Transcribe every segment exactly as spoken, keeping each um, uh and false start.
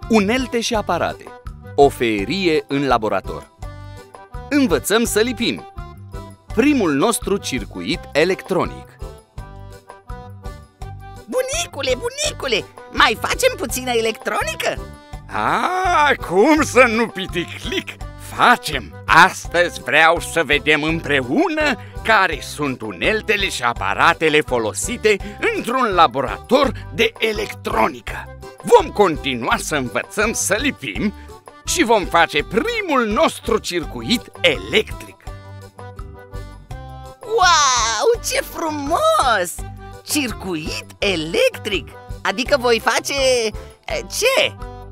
Unelte și aparate. O ferie în laborator. Învățăm să lipim. Primul nostru circuit electronic. Bunicule, bunicule, mai facem puțină electronică? A, cum să nu, piticlic? Facem! Astăzi vreau să vedem împreună care sunt uneltele și aparatele folosite într-un laborator de electronică. Vom continua să învățăm să lipim și vom face primul nostru circuit electric. Wow, ce frumos! Circuit electric! Adică voi face... ce?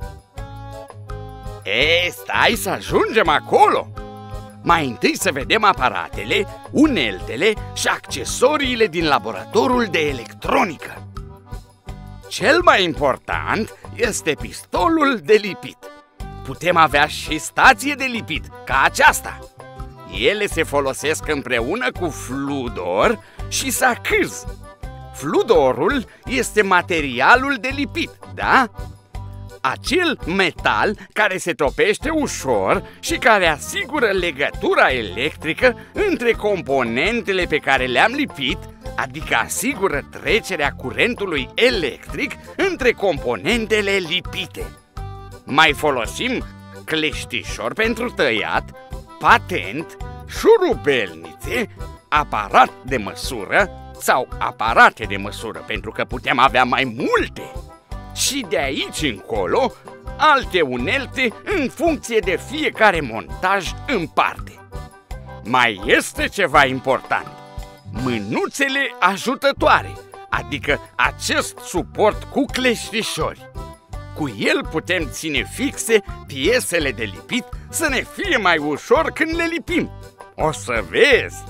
E, stai să ajungem acolo! Mai întâi să vedem aparatele, uneltele și accesoriile din laboratorul de electronică. Cel mai important este pistolul de lipit. Putem avea și stație de lipit, ca aceasta. Ele se folosesc împreună cu fludor și sacâz. Fludorul este materialul de lipit, da? Acel metal care se topește ușor și care asigură legătura electrică între componentele pe care le-am lipit, adică asigură trecerea curentului electric între componentele lipite. Mai folosim cleștișor pentru tăiat, patent, șurubelnițe, aparat de măsură sau aparate de măsură, pentru că putem avea mai multe. Și de aici încolo, alte unelte în funcție de fiecare montaj în parte. Mai este ceva important: mânuțele ajutătoare, adică acest suport cu cleștișori. Cu el putem ține fixe piesele de lipit să ne fie mai ușor când le lipim. O să vezi!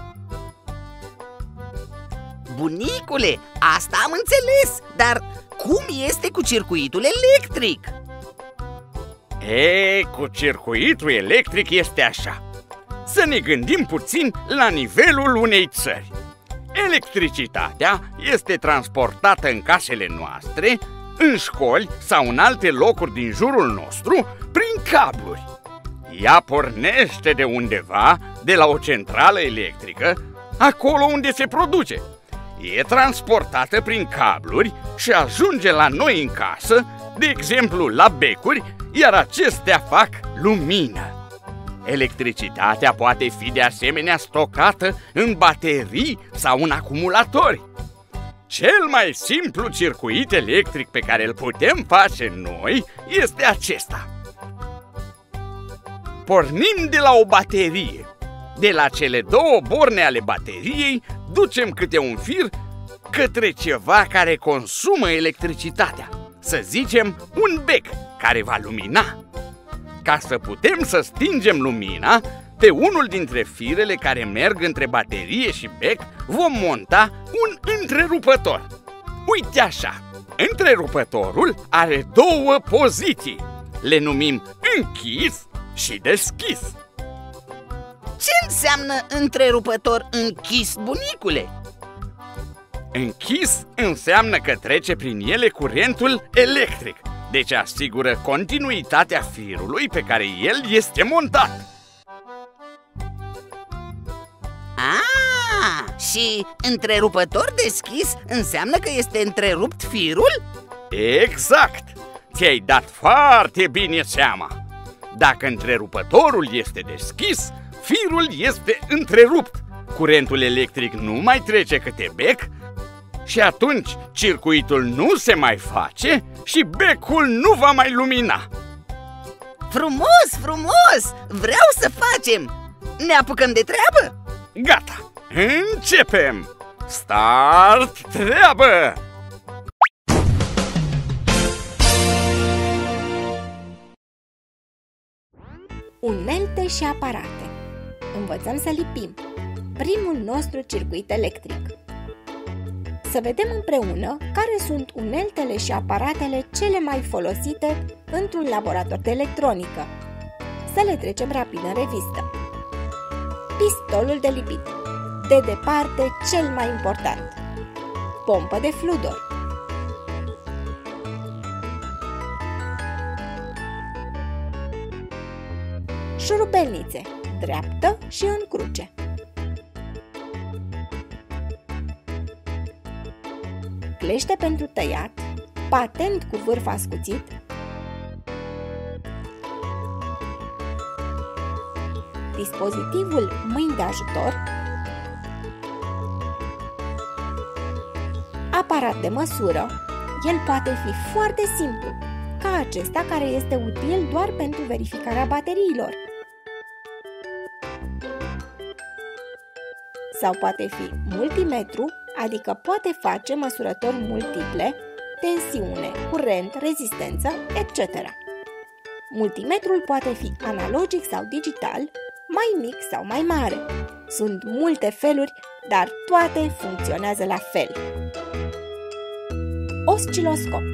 Bunicule, asta am înțeles, dar cum este cu circuitul electric? E, cu circuitul electric este așa. Să ne gândim puțin la nivelul unei țări. Electricitatea este transportată în casele noastre, în școli sau în alte locuri din jurul nostru prin cabluri. Ea pornește de undeva, de la o centrală electrică, acolo unde se produce. E transportată prin cabluri și ajunge la noi în casă, de exemplu la becuri, iar acestea fac lumină. Electricitatea poate fi de asemenea stocată în baterii sau în acumulatori. Cel mai simplu circuit electric pe care îl putem face noi este acesta. Pornim de la o baterie. De la cele două borne ale bateriei ducem câte un fir către ceva care consumă electricitatea, să zicem un bec care va lumina. Ca să putem să stingem lumina, pe unul dintre firele care merg între baterie și bec vom monta un întrerupător. Uite așa, întrerupătorul are două poziții. Le numim închis și deschis. Ce înseamnă întrerupător închis, bunicule? Închis înseamnă că trece prin ele curentul electric, deci asigură continuitatea firului pe care el este montat. Ah, și întrerupător deschis înseamnă că este întrerupt firul? Exact! Ți-ai dat foarte bine seama! Dacă întrerupătorul este deschis, firul este întrerupt, curentul electric nu mai trece câte bec și atunci circuitul nu se mai face și becul nu va mai lumina. Frumos, frumos! Vreau să facem! Ne apucăm de treabă? Gata! Începem! Start treabă! Unelte și aparate. Învățăm să lipim. Primul nostru circuit electric. Să vedem împreună care sunt uneltele și aparatele cele mai folosite într-un laborator de electronică. Să le trecem rapid în revistă. Pistolul de lipit. De departe, cel mai important. Pompă de fludor. șurubelnițe, dreaptă și în cruce. Clește pentru tăiat, patent cu vârf ascuțit, dispozitivul mâini de ajutor, aparat de măsură. El poate fi foarte simplu, ca acesta care este util doar pentru verificarea bateriilor. Sau poate fi multimetru, adică poate face măsurători multiple, tensiune, curent, rezistență, et cetera. Multimetrul poate fi analogic sau digital, mai mic sau mai mare. Sunt multe feluri, dar toate funcționează la fel. Osciloscop.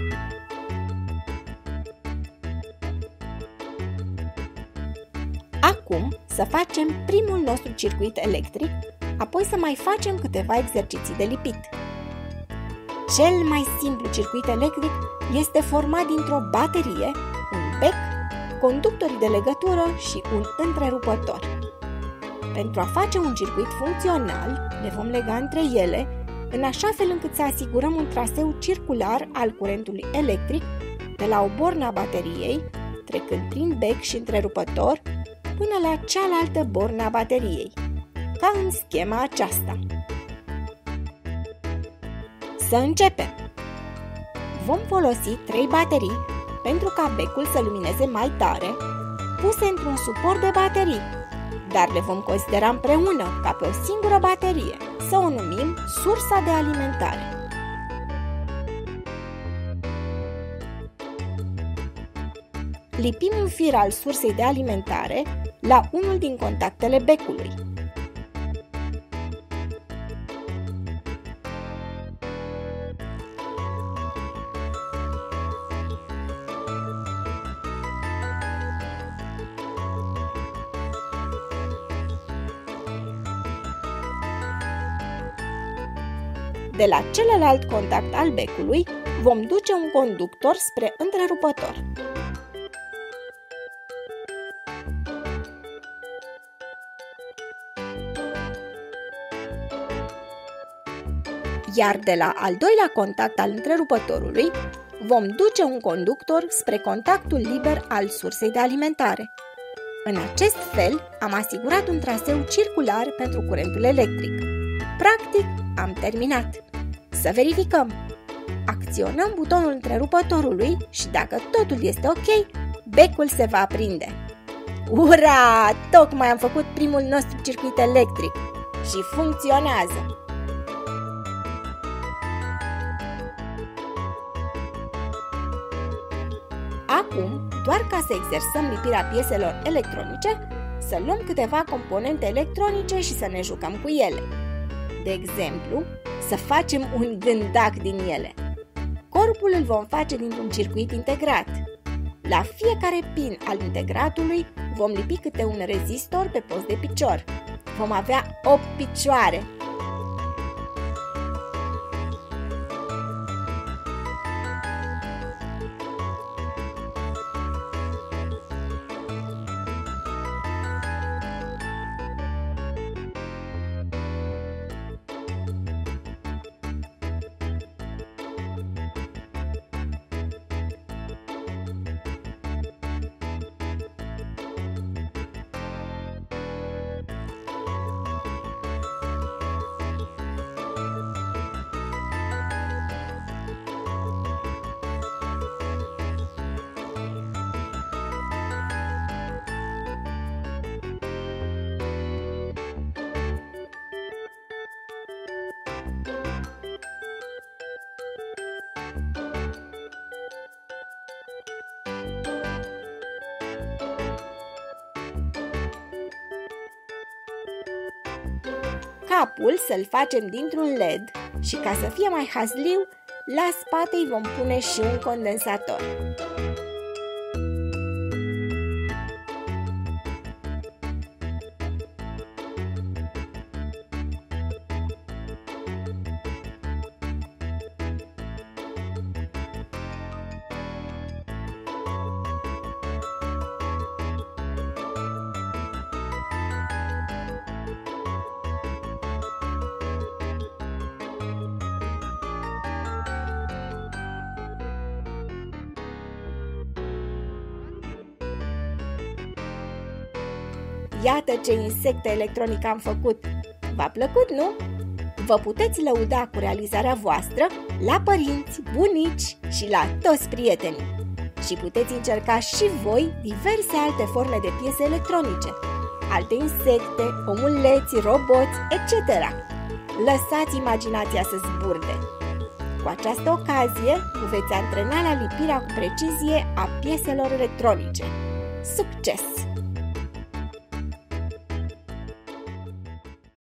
Acum să facem primul nostru circuit electric, apoi să mai facem câteva exerciții de lipit. Cel mai simplu circuit electric este format dintr-o baterie, un bec, conductorii de legătură și un întrerupător. Pentru a face un circuit funcțional, le vom lega între ele, în așa fel încât să asigurăm un traseu circular al curentului electric de la o bornă a bateriei, trecând prin bec și întrerupător, până la cealaltă bornă a bateriei, ca în schema aceasta. Să începem! Vom folosi trei baterii pentru ca becul să lumineze mai tare, puse într-un suport de baterii, dar le vom considera împreună ca pe o singură baterie, să o numim sursa de alimentare. Lipim un fir al sursei de alimentare la unul din contactele becului. De la celălalt contact al becului vom duce un conductor spre întrerupător. Iar de la al doilea contact al întrerupătorului vom duce un conductor spre contactul liber al sursei de alimentare. În acest fel am asigurat un traseu circular pentru curentul electric. Practic, am terminat. Să verificăm. Acționăm butonul întrerupătorului și dacă totul este ok, becul se va aprinde. Ura! Tocmai am făcut primul nostru circuit electric și funcționează! Acum, doar ca să exersăm lipirea pieselor electronice, să luăm câteva componente electronice și să ne jucăm cu ele. De exemplu, să facem un gândac din ele. Corpul îl vom face dintr-un circuit integrat. La fiecare pin al integratului vom lipi câte un rezistor pe post de picior. Vom avea opt picioare. Capul să-l facem dintr-un L E D și ca să fie mai hazliu, la spate îi vom pune și un condensator. Iată ce insectă electronică am făcut! V-a plăcut, nu? Vă puteți lăuda cu realizarea voastră la părinți, bunici și la toți prietenii. Și puteți încerca și voi diverse alte forme de piese electronice, alte insecte, omuleți, roboți, et cetera. Lăsați imaginația să zburde! Cu această ocazie, vă veți antrena la lipirea cu precizie a pieselor electronice. Succes!